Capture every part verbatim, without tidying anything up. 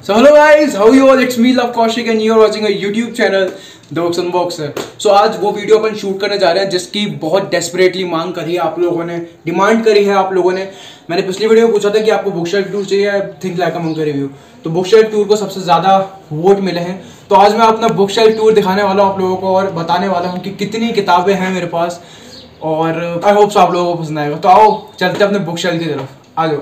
So hello guys, how you all? It's me Love Kaushik and you are watching a YouTube channel The Books Unbox है। So आज वो video अपन shoot करने जा रहे हैं जिसकी बहुत डेस्परेटली मांग करी है आप लोगों ने, डिमांड करी है आप लोगों ने। मैंने पिछली वीडियो में पूछा था कि आपको बुक शेल्फ टूर चाहिए, think like a monk review. तो बुक शेल्फ टूर को सबसे ज़्यादा वोट मिले हैं, तो आज मैं अपना बुक शेल्फ टूर दिखाने वाला हूँ आप लोगों को और बताने वाला हूँ कि कितनी किताबें हैं मेरे पास और आई होप सो आप लोगों को पसंद आएगा। तो आओ चलते अपने बुक शेल्फ की तरफ, आ जाओ।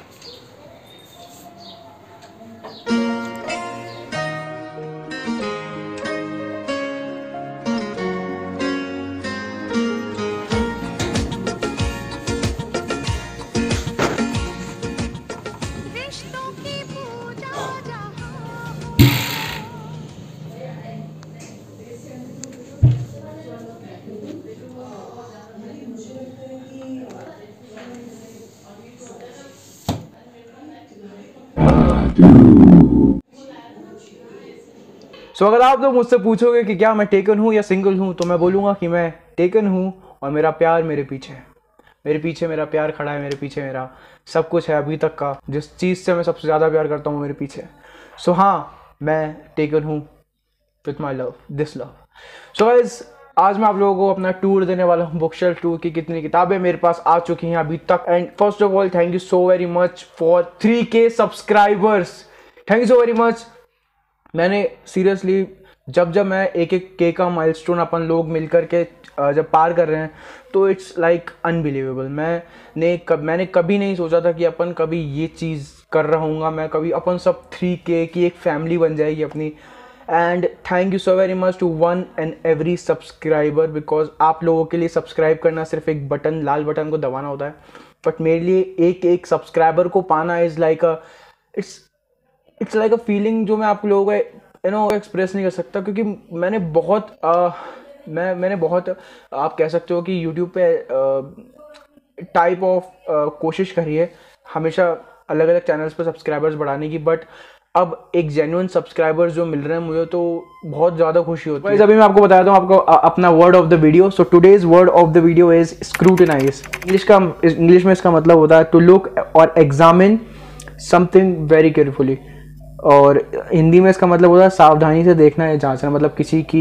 सो so, अगर आप लोग मुझसे पूछोगे कि क्या मैं टेकन हूँ या सिंगल हूँ, तो मैं बोलूँगा कि मैं टेकन हूँ और मेरा प्यार मेरे पीछे है। मेरे पीछे मेरा प्यार खड़ा है, मेरे पीछे मेरा सब कुछ है अभी तक का। जिस चीज़ से मैं सबसे ज़्यादा प्यार करता हूँ मेरे पीछे। सो so, हाँ, मैं टेकन हूँ with my love, this love. So guys, आज मैं आप लोगों को अपना टूर देने वाला हूँ, बुक शेल्फ टूर की कितनी किताबें मेरे पास आ चुकी हैं अभी तक। And first of all thank you so very much for three K subscribers, thank you so very much. मैंने सीरियसली जब जब मैं एक एक के का माइलस्टोन अपन लोग मिलकर के जब पार कर रहे हैं तो इट्स लाइक अनबिलीवेबल। मैंने कब मैंने कभी नहीं सोचा था कि अपन कभी ये चीज़ कर रहा हूँगा, मैं कभी अपन सब थ्री के की एक फैमिली बन जाएगी अपनी। And thank you so very much to one and every subscriber, because आप लोगों के लिए सब्सक्राइब करना सिर्फ एक बटन, लाल बटन को दबाना होता है, बट मेरे लिए एक एक सब्सक्राइबर को पाना is like a it's it's like a feeling जो मैं आप लोगों को यू नो एक्सप्रेस नहीं कर सकता। क्योंकि मैंने बहुत आ, मैं मैंने बहुत आप कह सकते हो कि यूट्यूब पे टाइप ऑफ कोशिश करी है हमेशा अलग अलग चैनल्स पे सब्सक्राइबर्स बढ़ाने की, बट अब एक जेन्युइन सब्सक्राइबर्स जो मिल रहे हैं मुझे तो बहुत ज़्यादा खुशी होती है। अभी मैं आपको बताता हूँ आपको अपना word of the video. So today's word of the video is scrutinise. English का इंग्लिश में इसका मतलब होता है टू लुक और एग्जामिन समथिंग वेरी केयरफुली, और हिंदी में इसका मतलब होता है सावधानी से देखना है, जांचना। मतलब किसी की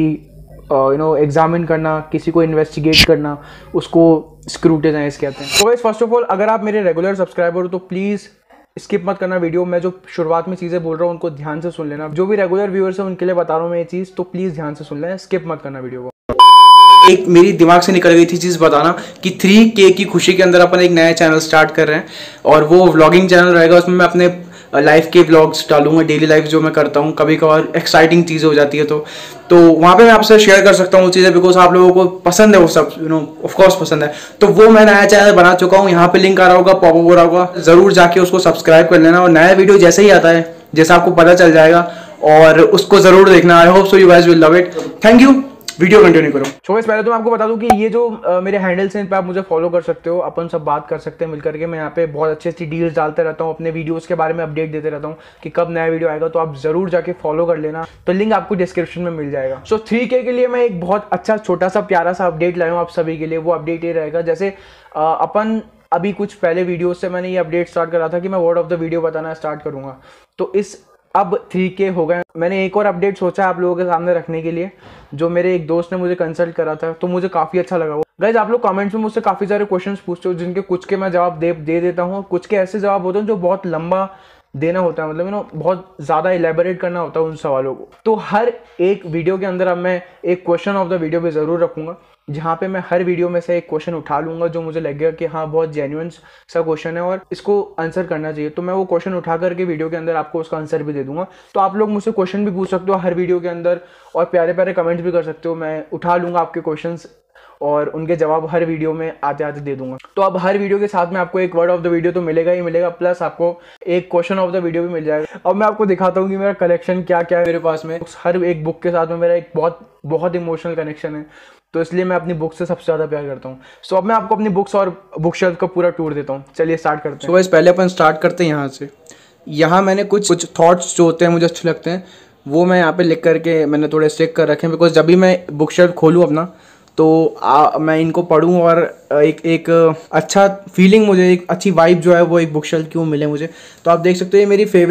यू नो एग्जामिन करना, किसी को इन्वेस्टिगेट करना, उसको स्क्रूटिनाइज कहते हैं। तो गाइस फर्स्ट ऑफ ऑल, अगर आप मेरे रेगुलर सब्सक्राइबर हो तो प्लीज़ स्किप मत करना वीडियो। मैं जो शुरुआत में चीज़ें बोल रहा हूँ उनको ध्यान से सुन लेना। जो भी रेगुलर व्यूअर्स हैं उनके लिए बता रहा हूँ मैं ये चीज़, तो प्लीज़ ध्यान से सुन लें, स्किप मत करना वीडियो को। एक मेरी दिमाग से निकल गई थी चीज़ बताना कि थ्री के की खुशी के अंदर अपन एक नया चैनल स्टार्ट कर रहे हैं और वो व्लॉगिंग चैनल रहेगा। उसमें मैं अपने लाइफ के व्लॉग्स डालूंगा, डेली लाइफ जो मैं करता हूँ, कभी कभार एक्साइटिंग चीज़ें हो जाती है तो तो वहाँ पे मैं आपसे शेयर कर सकता हूँ वो चीज़ें, बिकॉज आप लोगों को पसंद है वो सब, यू नो ऑफ कोर्स पसंद है। तो वो मैं नया चैनल बना चुका हूँ, यहाँ पे लिंक आ रहा होगा, पॉप अप हो रहा होगा, ज़रूर जाके उसको सब्सक्राइब कर लेना और नया वीडियो जैसे ही आता है, जैसा आपको पता चल जाएगा, और उसको ज़रूर देखना। I hope so you guys will love it. Thank you, video continue करो। सो गाइस, पहले तो मैं आपको बता दूं कि ये जो uh, मेरे हैंडल्स हैं इन पे आप मुझे फॉलो कर सकते हो, अपन सब बात कर सकते हैं मिल करके। मैं यहाँ पे बहुत अच्छी अच्छी डील्स डालते रहता हूँ, अपने वीडियोस के बारे में अपडेट देते रहता हूँ कि कब नया वीडियो आएगा, तो आप जरूर जाके फॉलो कर लेना। तो लिंक आपको डिस्क्रिप्शन में मिल जाएगा। सो थ्री के के लिए मैं एक बहुत अच्छा छोटा सा प्यारा सा अपडेट लाया हूँ आप सभी के लिए। वो अपडेट ये रहेगा, जैसे uh, अपन अभी कुछ पहले वीडियो से मैंने ये अपडेट स्टार्ट करा था कि मैं वर्ड ऑफ द वीडियो बताना स्टार्ट करूँगा, तो इस अब थ्री के हो गए। मैंने एक और अपडेट सोचा आप लोगों के सामने रखने के लिए, जो मेरे एक दोस्त ने मुझे कंसल्ट करा था, तो मुझे काफ़ी अच्छा लगा वो। गाइज, आप लोग कमेंट्स में मुझसे काफ़ी सारे क्वेश्चंस पूछते हो, जिनके कुछ के मैं जवाब दे दे देता हूँ और कुछ के ऐसे जवाब होते हैं जो बहुत लंबा देना होता है, मतलब यू नो बहुत ज़्यादा इलेबोरेट करना होता है उन सवालों को। तो हर एक वीडियो के अंदर अब मैं एक क्वेश्चन ऑफ द वीडियो भी ज़रूर रखूँगा, जहाँ पे मैं हर वीडियो में से एक क्वेश्चन उठा लूँगा जो मुझे लगेगा कि हाँ बहुत जेन्युइन सा क्वेश्चन है और इसको आंसर करना चाहिए, तो मैं वो क्वेश्चन उठा करके वीडियो के अंदर आपको उसका आंसर भी दे दूँगा। तो आप लोग मुझसे क्वेश्चन भी पूछ सकते हो हर वीडियो के अंदर और प्यारे प्यारे कमेंट्स भी कर सकते हो। मैं उठा लूँगा आपके क्वेश्चन और उनके जवाब हर वीडियो में आते आते दे दूंगा। तो अब हर वीडियो के साथ में आपको एक वर्ड ऑफ द वीडियो तो मिलेगा ही मिलेगा, प्लस आपको एक क्वेश्चन ऑफ द वीडियो भी मिल जाएगा। अब मैं आपको दिखाता हूँ कि मेरा कलेक्शन क्या क्या है मेरे पास में। हर एक बुक के साथ में मेरा एक बहुत बहुत इमोशनल कनेक्शन है, तो इसलिए मैं अपनी बुक से सबसे ज़्यादा प्यार करता हूँ। सो अब मैं आपको अपनी बुक्स और बुक शेल्फ का पूरा टूर देता हूँ। चलिए स्टार्ट करते हैं। सो गाइस, पहले अपन स्टार्ट करते हैं यहाँ से। यहाँ मैंने कुछ कुछ थॉट्स जो होते हैं मुझे अच्छे लगते हैं वो मैं यहाँ पे लिख करके मैंने थोड़े स्टिक कर रखे हैं, बिकॉज जब भी मैं बुक शेल्फ खोलूँ अपना तो आ, मैं इनको पढूं और एक एक अच्छा फीलिंग, मुझे एक अच्छी वाइब जो है वो एक बुक शेल्फ क्यों मिले मुझे। तो आप देख सकते हो ये मेरी फेवरेट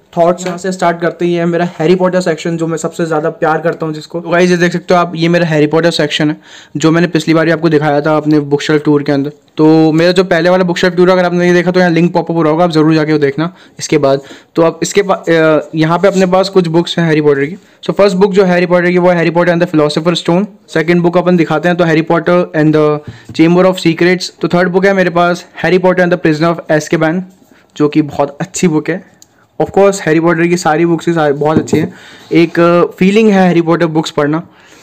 थॉट्स यहाँ से स्टार्ट करते ही है मेरा हैरी पॉटर सेक्शन, जो मैं सबसे ज़्यादा प्यार करता हूँ जिसको। तो गाइस ये देख सकते हो आप, ये मेरा हैरी पॉटर सेक्शन है जो मैंने पिछली बार आपको दिखाया था अपने बुक शेल्फ टूर के अंदर। तो मेरा जो पहले वाला बुक शेल्फ टूर अगर आपने नहीं देखा तो यहाँ लिंक पॉपअप हो रहा होगा, आप जरूर जाके वो देखना इसके बाद। तो आप इसके यहाँ पे अपने पास कुछ बुक्स हैं हैरी पॉटर की। सो फर्स्ट बुक जो हैरी पॉटर की वो है Harry Potter and the philosopher stone. Second book अपन दिखाते हैं तो Harry Potter and the chamber of secrets. तो थर्ड बुक है मेरे पास Harry Potter and the prisoner of Azkaban, जो कि बहुत अच्छी बुक है। ऑफ कोर्स हैरी पॉटर की सारी बुक्स ही बहुत अच्छी हैं, एक फीलिंग है हैरी पॉटर बुक्स पढ़ना।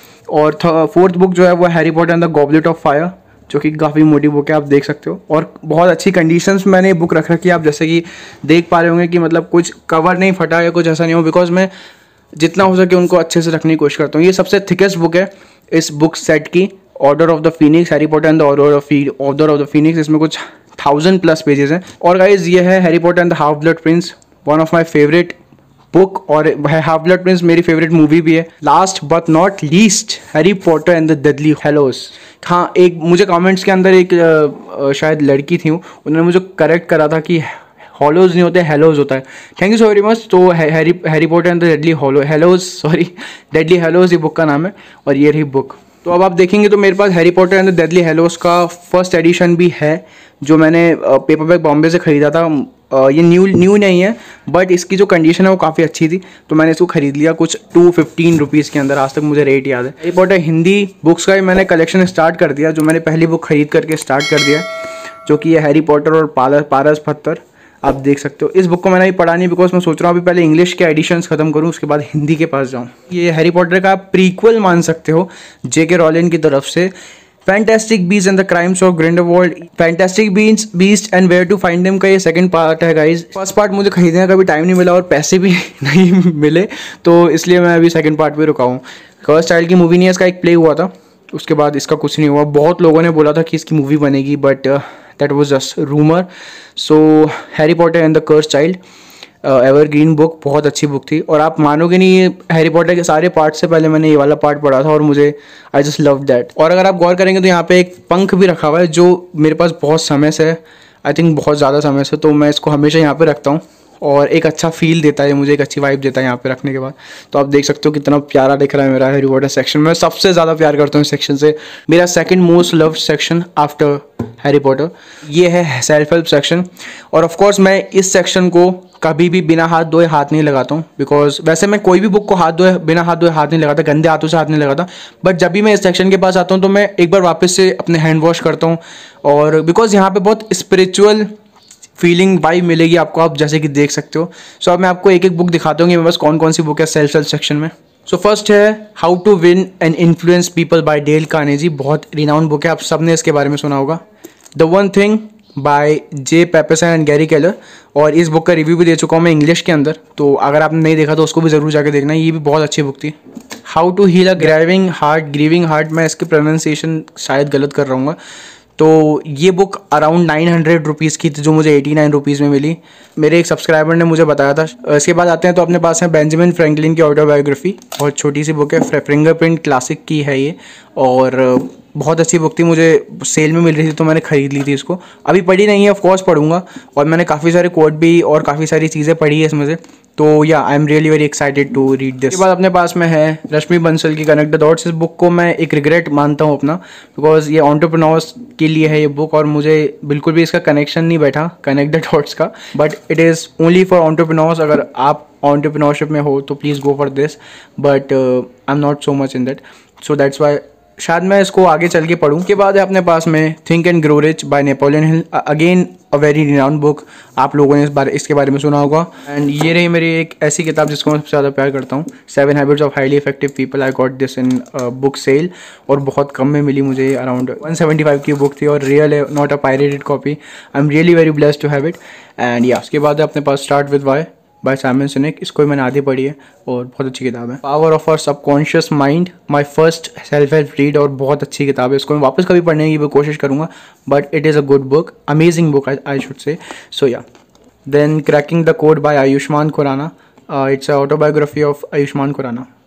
और फोर्थ बुक जो है वो Harry Potter and the goblet of fire, जो कि काफ़ी मोटी बुक है, आप देख सकते हो। और बहुत अच्छी कंडीशंस मैंने बुक रख रखी है, आप जैसे कि देख पा रहे होंगे कि मतलब कुछ कवर नहीं फटा या कुछ ऐसा नहीं हो, बिकॉज मैं जितना हो सके उनको अच्छे से रखने की कोशिश करता हूँ। ये सबसे थिकेस्ट बुक है इस बुक सेट की, order of the phoenix, Harry Potter and the order of order of the phoenix. इसमें कुछ थाउजेंड प्लस पेजेस हैं। और गाइज ये है Harry Potter and the half blood prince, one of my favourite book, और half blood prince मेरी favourite movie भी है। Last but not least Harry Potter and the deadly hallows. हाँ, एक मुझे कमेंट्स के अंदर एक आ, शायद लड़की थी, उन्होंने मुझे करेक्ट करा था कि हॉलोज नहीं होते, हेलोज होता है। Thank you so very much. तो Harry Harry Potter and the deadly hollow hallows sorry deadly hallows ये बुक का नाम है, और ये रही बुक। तो अब आप देखेंगे तो मेरे पास Harry Potter and the deadly hallows का फर्स्ट एडिशन भी है, जो मैंने पेपरबैक बॉम्बे से ख़रीदा था। Uh, ये न्यू न्यू नहीं है, बट इसकी जो कंडीशन है वो काफ़ी अच्छी थी, तो मैंने इसको खरीद लिया कुछ टू फिफ्टीन रुपीज़ के अंदर। आज तक मुझे रेट याद है। हैरी पॉटर हिंदी बुक्स का ही मैंने कलेक्शन स्टार्ट कर दिया, जो मैंने पहली बुक खरीद करके स्टार्ट कर दिया, जो कि ये हैरी पॉटर और पारस पारस पत्थर, आप देख सकते हो। इस बुक को मैंने अभी पढ़ा नहीं, बिकॉज मैं सोच रहा हूँ अभी पहले इंग्लिश के एडिशंस खत्म करूँ, उसके बाद हिंदी के पास जाऊँ। ये हैरी पॉटर का आप प्रीक्वल मान सकते हो जे के रॉलिन की तरफ से। Fantastic beast and the crimes of Grindelwald, fantastic beast beast and where to find them का ये सेकंड पार्ट है गाइज। फर्स्ट पार्ट मुझे खरीदने का कभी टाइम नहीं मिला और पैसे भी नहीं मिले, तो इसलिए मैं अभी सेकंड पार्ट पे रुका हूँ। कर्स स्टाइल की मूवी नहीं है, इसका एक प्ले हुआ था, उसके बाद इसका कुछ नहीं हुआ। बहुत लोगों ने बोला था कि इसकी मूवी बनेगी, but that was just rumour. So Harry Potter and the curse child evergreen book, बहुत अच्छी बुक थी। और आप मानोगे नहीं, ये हैरी पॉटर के सारे पार्ट से पहले मैंने ये वाला पार्ट पढ़ा था और मुझे आई जस्ट लव दैट। और अगर आप गौर करेंगे तो यहाँ पे एक पंख भी रखा हुआ है, जो मेरे पास बहुत समय से है, आई थिंक बहुत ज़्यादा समय से, तो मैं इसको हमेशा यहाँ पे रखता हूँ और एक अच्छा फील देता है मुझे, एक अच्छी वाइब देता है यहाँ पे रखने के बाद। तो आप देख सकते हो कितना प्यारा दिख रहा है मेरा हैरी पॉटर सेक्शन। मैं सबसे ज़्यादा प्यार करता हूँ इस सेक्शन से, मेरा second most loved section after Harry Potter ये है सेल्फ हेल्प सेक्शन। और ऑफ कोर्स मैं इस सेक्शन को कभी भी बिना हाथ धोए हाथ नहीं लगाता हूँ, बिकॉज वैसे मैं कोई भी बुक को हाथ धोए बिना हाथ धोए हाथ नहीं लगाता, गंदे हाथों से हाथ नहीं लगाता, बट जब भी मैं इस सेक्शन के पास आता हूँ तो मैं एक बार वापस से अपने हैंड वॉश करता हूँ। और बिकॉज यहाँ पे बहुत स्पिरिचुअल फीलिंग वाइब मिलेगी आपको, आप जैसे कि देख सकते हो। सो अब मैं आपको एक एक बुक दिखाता हूँ कि मेरे पास कौन कौन सी बुक है सेल्फ हेल्प सेक्शन में। सो फर्स्ट है how to win and influence people by Dale Carnegie, बहुत रिनाउंड बुक है, आप सबने इसके बारे में सुना होगा। The one thing by J Papasan and Gary Keller, और इस बुक का रिव्यू भी दे चुका हूँ मैं इंग्लिश के अंदर, तो अगर आपने नहीं देखा तो उसको भी ज़रूर जाके देखना, ये भी बहुत अच्छी बुक थी। How to heal a grieving heart grieving heart, मैं इसकी प्रोनाउंसिएशन शायद गलत कर रहा हूँ, तो ये book around nine hundred rupees की थी, जो मुझे एटी नाइन रुपीज़ में मिली, मेरे एक सब्सक्राइबर ने मुझे बताया था। इसके बाद आते हैं तो अपने पास है बेंजामिन फ्रैंकलिन की ऑटोबायोग्राफी, बहुत छोटी सी बुक है, फिंगरप्रिंट क्लासिक की है ये, और बहुत अच्छी बुक थी, मुझे सेल में मिल रही थी तो मैंने ख़रीद ली थी इसको। अभी पढ़ी नहीं है, ऑफ कोर्स पढ़ूंगा, और मैंने काफ़ी सारे कोट भी और काफ़ी सारी चीज़ें पढ़ी है इसमें से, तो या I am really very excited to read this. इसके बाद अपने पास में है रश्मि बंसल की कनेक्ट द डॉट्स। इस बुक को मैं एक रिग्रेट मानता हूँ अपना, बिकॉज ये एंटरप्रेन्योर्स के लिए है ये बुक, और मुझे बिल्कुल भी इसका कनेक्शन नहीं बैठा कनेक्ट द डॉट्स का, but it is only for entrepreneurs. अगर आप एंटरप्रेन्योरशिप में हो तो please go for this, but I am not so much in that, so that's why शायद मैं इसको आगे चल के पढ़ूँ। के बाद है अपने पास में think and grow rich by Napoleon Hill, again a very renowned book, आप लोगों ने इस बारे इसके बारे में सुना होगा। एंड ये रही मेरी एक ऐसी किताब जिसको मैं सबसे ज़्यादा प्यार करता हूँ, seven habits of highly effective people. I got this in book sale, और बहुत कम में मिली मुझे, अराउंड वन सेवेंटी फाइव की बुक थी, और रियल है, not a pirated copy. I am really very blessed to have it. And या उसके बाद अपने पास start with why by Simon Sinek, इसको भी मैंने आधी पढ़ी है और बहुत अच्छी किताब है। Power of our subconscious mind, my first self help read, और बहुत अच्छी किताब है, इसको मैं वापस कभी पढ़ने की भी कोशिश करूँगा, but it is a good book, amazing book I should say. So या then cracking the code by Ayushmann Khurrana, it's a autobiography of Ayushmann Khurrana.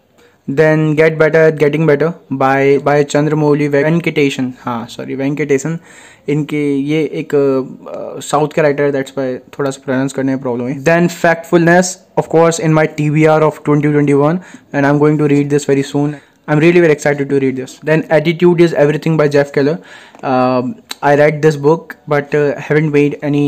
Then get better at getting better by by Chandramouli Venkatesan, हाँ सॉरी वेंकटेशन। इनके ये एक साउथ के writer है, that's why थोड़ा सा pronounce करने में प्रॉब्लम है। Then factfulness of course in my TBR of twenty twenty-one and I am going to read this very soon. I'm really very excited to read this. Then Attitude is Everything by Jeff Keller. Uh, I read this book but uh, haven't made any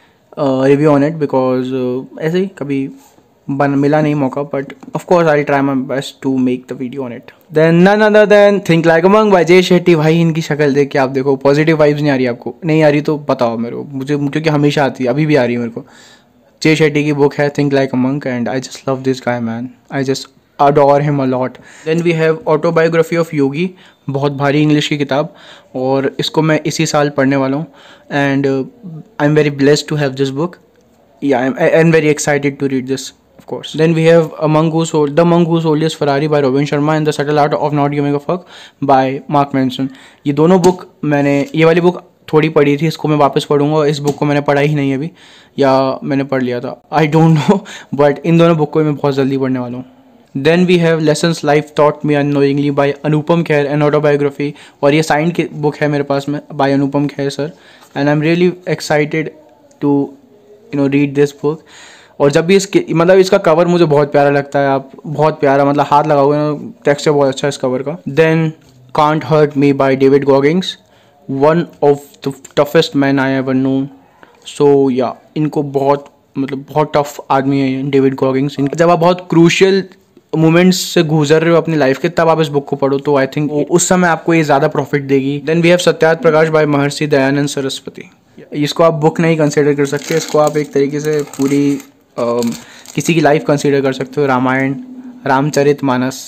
uh, review on it because uh, ऐसे ही कभी बन मिला नहीं मौका, but of course I'll try my best to make the video on it. Then none other than Think Like a Monk by Jay Shetty. भाई इनकी शक्ल देख के आप देखो पॉजिटिव वाइब्स नहीं आ रही आपको, नहीं आ रही तो बताओ मेरे को, मुझे क्योंकि हमेशा आती है, अभी भी आ रही है मेरे को। Jay Shetty की बुक है Think Like a Monk and I just love this guy man. I just adore him a lot. Then we have Autobiography of Yogi, बहुत भारी इंग्लिश की किताब और इसको मैं इसी साल पढ़ने वाला हूँ and uh, I'm very blessed to have this book. Yeah, I'm, I'm very excited to read this, of course. Then we have A Monk Who Sold, The Monk Who Sold His Ferrari by Robin Sharma and The Subtle Art of Not Giving a Fuck by Mark Manson. ये दोनों book मैंने, ये वाली book थोड़ी पढ़ी थी, इसको मैं वापस पढ़ूंगा। इस बुक को मैंने पढ़ा ही नहीं अभी, या मैंने पढ़ लिया था, आई डोंट नो, बट इन दोनों बुक को मैं बहुत जल्दी पढ़ने वाला हूँ। Then we have Lessons Life Taught Me Unknowingly by Anupam Kher, an autobiography, और ये साइंड की बुक है मेरे पास में by Anupam Kher sir, and I'm really excited to you know read this book. और जब भी इसके मतलब इसका कवर मुझे बहुत प्यारा लगता है, आप बहुत प्यारा, मतलब हाथ लगाओगे ना, टेक्सचर बहुत अच्छा है इस कवर का। Then Can't Hurt Me by David Goggins, one of the toughest men I ever known. So yeah, इनको बहुत मतलब बहुत टफ आदमी है डेविड गॉगिंस। जब आप बहुत क्रूशियल मोमेंट्स से गुजर रहे हो अपनी लाइफ के, तब आप इस बुक को पढ़ो तो आई थिंक उस समय आपको ये ज़्यादा प्रॉफिट देगी। Then we have Satyarth Prakash by Maharshi Dayanand Saraswati. इसको आप बुक नहीं कंसिडर कर सकते, इसको आप एक तरीके से पूरी आ, किसी की लाइफ कंसिडर कर सकते हो। रामायण रामचरितमानस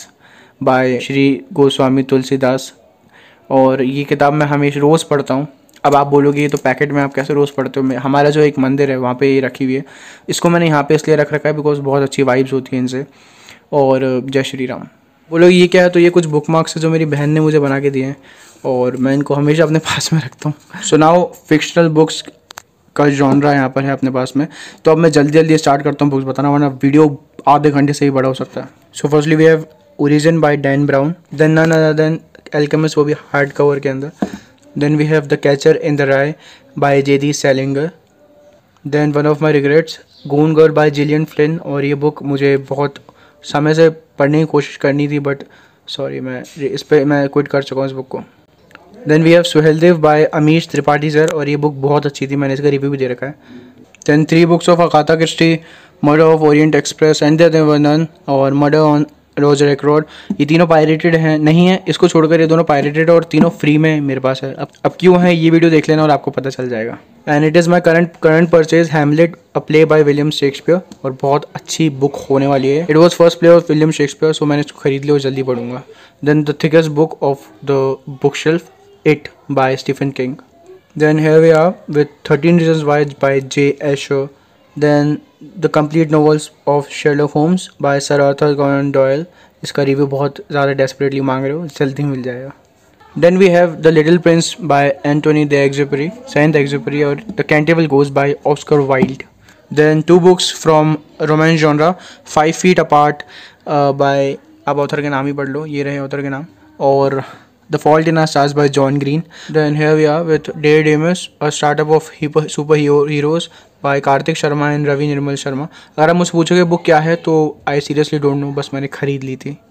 बाय श्री गोस्वामी तुलसीदास, और ये किताब मैं हमेशा रोज़ पढ़ता हूँ। अब आप बोलोगे ये तो पैकेट में आप कैसे रोज़ पढ़ते हो, हमारा जो एक मंदिर है वहाँ पे ये रखी हुई है, इसको मैंने यहाँ पे इसलिए रख रखा है बिकॉज बहुत अच्छी वाइब्स होती हैं इनसे। और जय श्री राम। बोलो ये क्या है, तो ये कुछ बुक मार्क्स है जो मेरी बहन ने मुझे बना के दिए हैं और मैं इनको हमेशा अपने पास में रखता हूँ। सो नाउ फिक्शनल बुक्स का जॉनरा यहाँ पर है अपने पास में, तो अब मैं जल्दी जल्दी स्टार्ट करता हूँ बुक्स बताना, वरना वीडियो आधे घंटे से ही बड़ा हो सकता है। So firstly we have origin by Dan Brown, then none other than alchemist, वो भी हार्ड कवर के अंदर। Then we have The Catcher in the Rye by J D Salinger. Then One of My Regrets, Goon Girl by Gillian Flynn, और ये book मुझे बहुत समय से पढ़ने की कोशिश करनी थी बट सॉरी मैं इस पे मैं क्विट कर चुका हूँ इस बुक को। Then we have Suheldev by Amish Tripathi sir, और ये बुक बहुत अच्छी थी, मैंने इसका रिव्यू भी दे रखा है। Then Three Books of Agatha Christie, Murder of Orient Express, And There Were None, और Murder on रोजरेक रोड। ये तीनों पायरेटेड हैं नहीं है, इसको छोड़कर ये दोनों पायरेटेड और तीनों फ्री में मेरे पास है। अब अब क्यों है ये वीडियो देख लेना और आपको पता चल जाएगा। And it is my current current purchase Hamlet, a play by William Shakespeare, और बहुत अच्छी बुक होने वाली है। It was first play of William Shakespeare, सो मैंने इसको खरीद लिया और जल्दी पढ़ूंगा। Then the thickest book of the book shelf, It by Stephen King. Then here we are with thirteen reasons why by J Asher. Then the complete novels of Sherlock Holmes bye sir Arthur Conan Doyle, इसका review बहुत ज़्यादा desperately मांग रहे हो, जल्दी मिल जाएगा। Then we have the little prince by Antoine de Exupery, Saint Exupery, और द कैंटेबल गोज by Oscar Wilde. Then two books from romance genre, five feet apart by, आप ऑथर के नाम ही पढ़ लो, ये रहे ऑथर के नाम, और the fault in our stars by John Green. Then here we are with Daredemons, a startup of super heroes by Kartik Sharma and Ravi Nirmal Sharma. अगर आप मुझसे पूछोगे बुक क्या है तो आई सीरियसली डोंट नो, बस मैंने खरीद ली थी।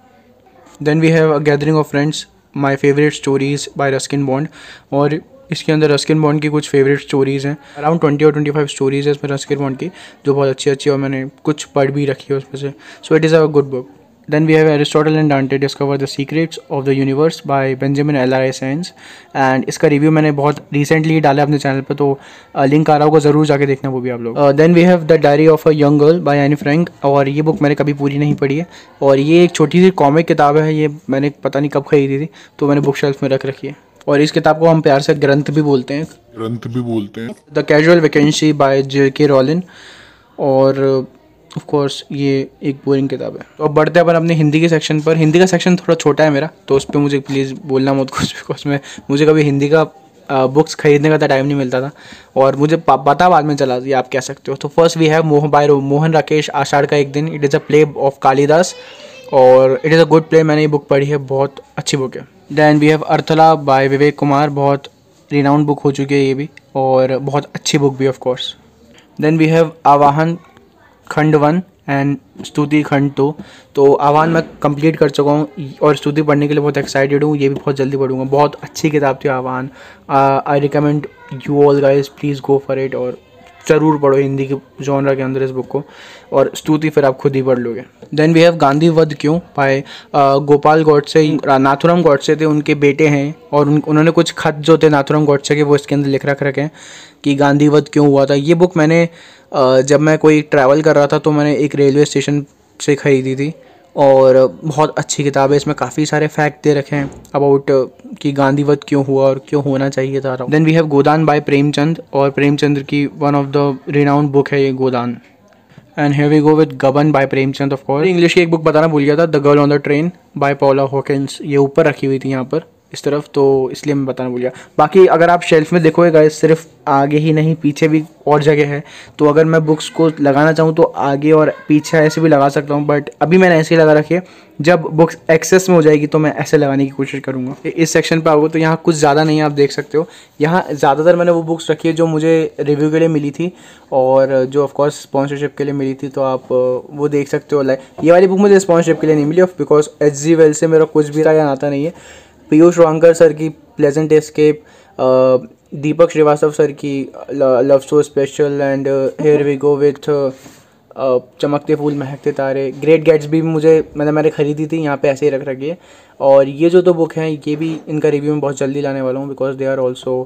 Then we have a gathering of friends, my favourite stories by Ruskin Bond, और इसके अंदर रस्किन बॉन्ड की कुछ फेवरेट स्टोरीज़ हैं, अराउंड ट्वेंटी और ट्वेंटी फाइव स्टोरीज़ है इसमें रस्किन बॉन्ड की, जो बहुत अच्छी अच्छी, और मैंने कुछ पढ़ भी रखी है उसमें से। So it is a good book. Then we have Aristotle and Dante Discover the Secrets of the Universe by Benjamin L R Sands, and इसका रिव्यू मैंने बहुत रिसेंटली डाला अपने चैनल पे, तो लिंक आ रहा होगा, ज़रूर जाके देखना वो भी आप लोग। Then we have the diary of a young girl by Anne Frank, और ये बुक मैंने कभी पूरी नहीं पढ़ी है, और ये एक छोटी सी कॉमिक किताब है, ये मैंने पता नहीं कब खरीदी थी, तो मैंने बुक शेल्फ में रख रखी है, और इस किताब को हम प्यार से ग्रंथ भी बोलते हैं ग्रंथ भी बोलते हैं the casual vacancy by J K Rowling, और ऑफ कोर्स ये एक बोरिंग किताब है। तो अब बढ़ते हैं अपन अपने हिंदी के सेक्शन पर। हिंदी का सेक्शन थोड़ा छोटा है मेरा, तो उस पर मुझे प्लीज़ बोलना मत कुछ, बिकॉज में मुझे कभी हिंदी का बुक्स खरीदने का टाइम नहीं मिलता था, और मुझे पता बाद में चला, ये आप कह सकते हो। तो फर्स्ट वी हैव मोह by Mohan Rakesh Ashadh Ka Ek Din, it is a play of Kalidas, और it is a good play. मैंने ये बुक पढ़ी है, बहुत अच्छी बुक है। Then we have Arthla by Vivek Kumar, बहुत रिनाउंड बुक हो चुकी है ये भी, और बहुत अच्छी बुक भी of course. Then we have Aavahan Khand one and स्तुति खंड टू। तो आवाहन मैं कंप्लीट कर चुका हूँ और स्तुति पढ़ने के लिए बहुत एक्साइटेड हूँ। ये भी बहुत जल्दी पढ़ूंगा। बहुत अच्छी किताब थी Aavahan. I recommend you all guys, please go for it और ज़रूर पढ़ो हिंदी के जॉनरा के अंदर इस बुक को। और स्तुति फिर आप खुद ही पढ़ लोगे। Then we have Gandhi Vadh Kyon by Gopal Godse. Nathuram Godse थे, उनके बेटे हैं, और उन, उन्होंने कुछ खत जो थे नाथुराम गॉडसे के वो इसके अंदर लिख रख रखे हैं कि गांधी वध क्यों हुआ था। ये बुक मैंने uh, जब मैं कोई ट्रैवल कर रहा था तो मैंने एक रेलवे स्टेशन से ख़रीदी थी, और बहुत अच्छी किताब है। इसमें काफ़ी सारे फैक्ट दे रखे हैं अबाउट कि गांधी वध क्यों हुआ और क्यों होना चाहिए था। Then we have Godan by Premchand, और प्रेमचंद की one of the renowned book है ये Godan. And here we go with Gaban by Premchand of course. English की एक बुक बताना भूल गया था, the girl on the train by Paula Hawkins. ये ऊपर रखी हुई थी यहाँ पर इस तरफ, तो इसलिए मैं बताना भूल गया। बाकी अगर आप शेल्फ में देखोगे गाइस, सिर्फ आगे ही नहीं पीछे भी और जगह है, तो अगर मैं बुक्स को लगाना चाहूँ तो आगे और पीछे ऐसे भी लगा सकता हूँ, बट अभी मैंने ऐसे ही लगा रखी है। जब बुक्स एक्सेस में हो जाएगी तो मैं ऐसे लगाने की कोशिश करूँगा। इस सेक्शन पर आओगे तो यहाँ कुछ ज़्यादा नहीं है, आप देख सकते हो। यहाँ ज़्यादातर मैंने वो बुक्स रखी है जो मुझे रिव्यू के लिए मिली थी और जो ऑफकोर्स स्पॉन्सरशिप के लिए मिली थी, तो आप वो देख सकते हो। लाइक ये वाली बुक मुझे स्पॉन्सरशिप के लिए नहीं मिली, बिकॉज एच जी वेल से मेरा कुछ भी या आता नहीं है। पीयूष रोहंकर सर की pleasant escape, Deepak Shrivastava sir की love so special, and here we go with चमकते फूल महकते तारे। ग्रेट गैट्सबी भी मुझे मैंने मैंने खरीदी थी, यहाँ पे ऐसे ही रख रखी है। और ये जो दो बुक हैं ये भी इनका रिव्यू में बहुत जल्दी लाने वाला हूँ, बिकॉज दे आर ऑल्सो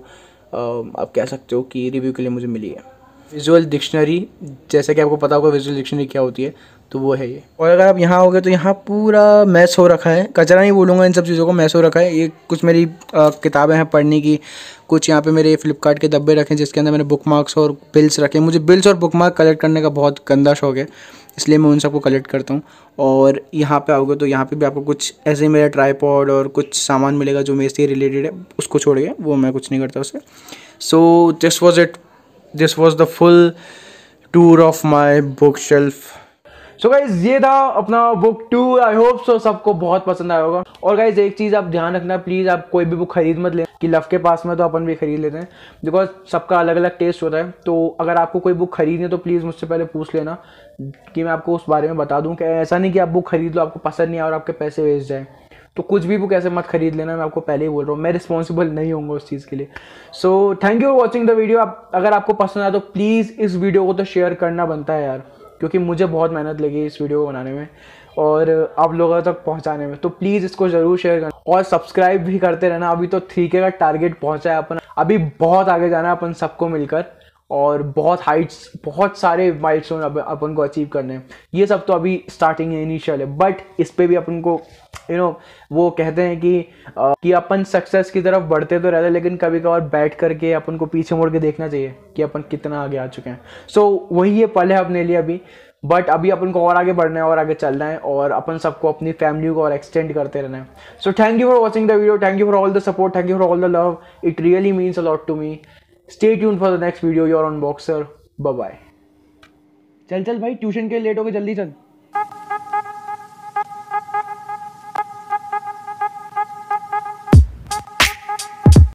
आप कह सकते हो कि रिव्यू के लिए मुझे मिली है। विजुअल डिक्शनरी, जैसे कि आपको पता होगा विजुअल डिक्शनरी क्या होती है, तो वो है ये। और अगर आप यहाँ आओगे तो यहाँ पूरा मैस हो रखा है, कचरा नहीं बोलूँगा, इन सब चीज़ों को मैस हो रखा है। ये कुछ मेरी किताबें हैं पढ़ने की, कुछ यहाँ पे मेरे फ्लिपकार्ट के डब्बे रखे हैं जिसके अंदर मैंने बुक मार्क्स और बिल्स रखे। मुझे बिल्स और बुक मार्क कलेक्ट करने का बहुत गंदा शौक है, इसलिए मैं उन सबको कलेक्ट करता हूँ। और यहाँ पे आओगे तो यहाँ पे भी आपको कुछ ऐसे ही मेरा ट्राईपॉड और कुछ सामान मिलेगा जो मेरे से रिलेटेड है, उसको छोड़ के वो मैं कुछ नहीं करता उससे। So this was it, this was the full tour of my book shelf. So guys ये था अपना book tour. I hope so सबको बहुत पसंद आया होगा। और गाइज एक चीज़ आप ध्यान रखना, प्लीज़ आप कोई भी बुक खरीद मत लें कि लव के पास में तो अपन भी खरीद लेते हैं, बिकॉज सबका अलग अलग टेस्ट होता है। तो अगर आपको कोई बुक खरीदनी है तो प्लीज़ मुझसे पहले पूछ लेना कि मैं आपको उस बारे में बता दूं। कि ऐसा नहीं कि आप बुक खरीद लो, आपको पसंद नहीं आए और आपके पैसे वेस्ट जाए, तो कुछ भी बुक ऐसे मत खरीद लेना। मैं आपको पहले ही बोल रहा हूँ, मैं रिस्पॉन्सिबल नहीं होऊंगा उस चीज़ के लिए। So thank you for watching the video. आप अगर आपको पसंद आया तो प्लीज़ इस वीडियो को तो शेयर करना बनता है यार, क्योंकि मुझे बहुत मेहनत लगी इस वीडियो को बनाने में और आप लोगों तक पहुंचाने में। तो प्लीज़ इसको ज़रूर शेयर करना और सब्सक्राइब भी करते रहना। अभी तो थ्री के का टारगेट पहुंचा है अपन, अभी बहुत आगे जाना है अपन सबको मिलकर, और बहुत हाइट्स, बहुत सारे माइलस्टोन अपन को अचीव करने हैं। ये सब तो अभी स्टार्टिंग है, इनिशियल है, बट इस पे भी अपन को यू नो वो कहते हैं कि आ, कि अपन सक्सेस की तरफ बढ़ते तो रहते, लेकिन कभी कभार बैठ करके अपन को पीछे मुड़ के देखना चाहिए कि अपन कितना आगे आ चुके हैं। सो so, वही ये पल है अपने लिए अभी, बट अभी अपन को और आगे बढ़ना है और आगे चलना है, और अपन सबको अपनी फैमिली को और एक्सटेंड करते रहना है। So thank you for watching the video, thank you for all the support, thank you for all the love, it really means a lot to me. Stay tuned for the next video. You are on boxer. Bye bye. चल चल भाई, tuition के लिए late हो गए, जल्दी चल।